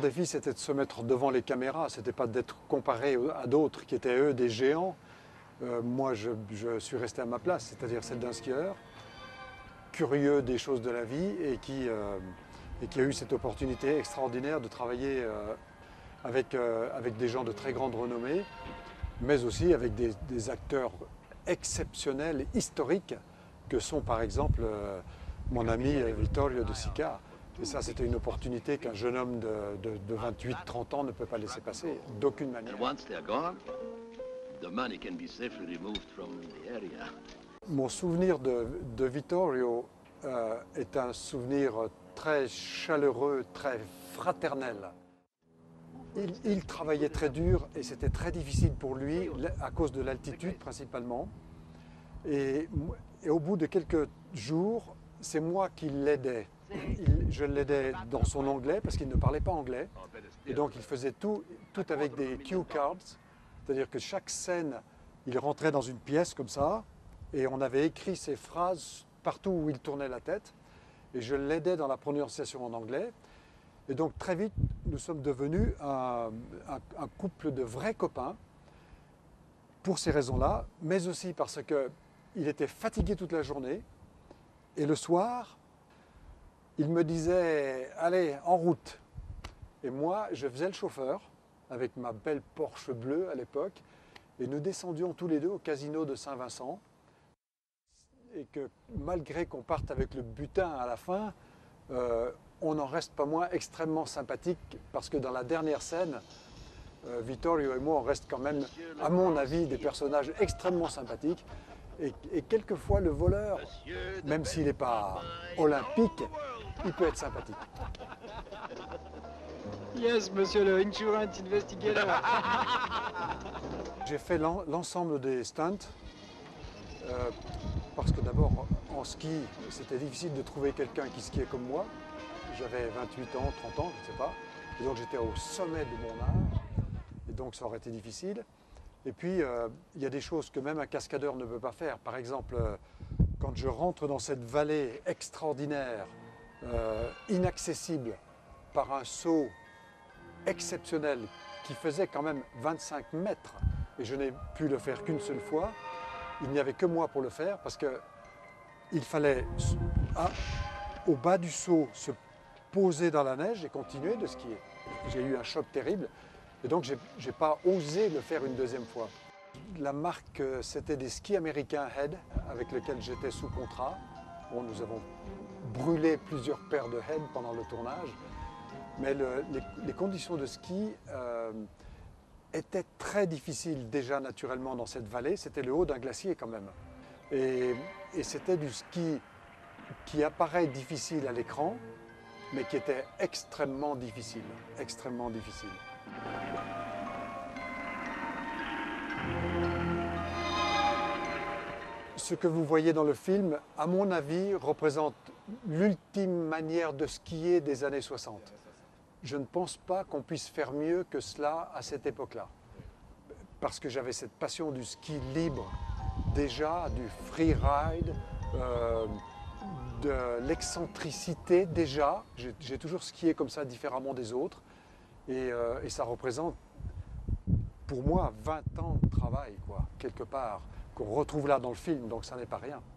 défi, c'était de se mettre devant les caméras. C'était pas d'être comparé à d'autres qui étaient, eux, des géants. Moi, je suis resté à ma place, c'est-à-dire celle d'un skieur, curieux des choses de la vie et qui a eu cette opportunité extraordinaire de travailler avec des gens de très grande renommée, mais aussi avec des acteurs exceptionnels, historiques, que sont par exemple mon ami Vittorio De Sica. Et ça, c'était une opportunité qu'un jeune homme de 28-30 ans ne peut pas laisser passer, d'aucune manière. Mon souvenir de Vittorio est un souvenir très chaleureux, très fraternel. Il travaillait très dur et c'était très difficile pour lui à cause de l'altitude principalement. Et au bout de quelques jours, c'est moi qui l'aidais. Je l'aidais dans son anglais parce qu'il ne parlait pas anglais. Et donc il faisait tout avec des cue cards. C'est-à-dire que chaque scène, il rentrait dans une pièce comme ça et on avait écrit ses phrases partout où il tournait la tête. Et je l'aidais dans la prononciation en anglais. Et donc très vite, nous sommes devenus un couple de vrais copains pour ces raisons-là, mais aussi parce qu'il était fatigué toute la journée. Et le soir, il me disait « Allez, en route !» Et moi, je faisais le chauffeur avec ma belle Porsche bleue à l'époque. Et nous descendions tous les deux au casino de Saint-Vincent. Et que malgré qu'on parte avec le butin à la fin, on n'en reste pas moins extrêmement sympathique parce que dans la dernière scène, Vittorio et moi, on reste quand même, à mon avis, des personnages extrêmement sympathiques. Et quelquefois, le voleur, même s'il n'est pas olympique, il peut être sympathique. Yes, monsieur le insurance investigator. J'ai fait l'ensemble des stunts parce que d'abord, en ski, c'était difficile de trouver quelqu'un qui skiait comme moi. J'avais 28 ans, 30 ans, je ne sais pas. Et donc j'étais au sommet de mon art. Et donc ça aurait été difficile. Et puis, il y a des choses que même un cascadeur ne peut pas faire. Par exemple, quand je rentre dans cette vallée extraordinaire, inaccessible, par un saut exceptionnel qui faisait quand même 25 mètres, et je n'ai pu le faire qu'une seule fois, il n'y avait que moi pour le faire, parce qu'il fallait, au bas du saut, se poser dans la neige et continuer de skier. J'ai eu un choc terrible. Et donc, je n'ai pas osé le faire une deuxième fois. La marque, c'était des skis américains Head, avec lesquels j'étais sous contrat. Bon, nous avons brûlé plusieurs paires de Head pendant le tournage. Mais les conditions de ski étaient très difficiles déjà naturellement dans cette vallée. C'était le haut d'un glacier quand même. Et c'était du ski qui apparaît difficile à l'écran, mais qui était extrêmement difficile. Extrêmement difficile. Ce que vous voyez dans le film, à mon avis, représente l'ultime manière de skier des années 60. Je ne pense pas qu'on puisse faire mieux que cela à cette époque-là. Parce que j'avais cette passion du ski libre, déjà, du freeride, de l'excentricité déjà. J'ai toujours skié comme ça, différemment des autres. Et ça représente, pour moi, 20 ans de travail, quoi, quelque part, qu'on retrouve là dans le film, donc ça n'est pas rien.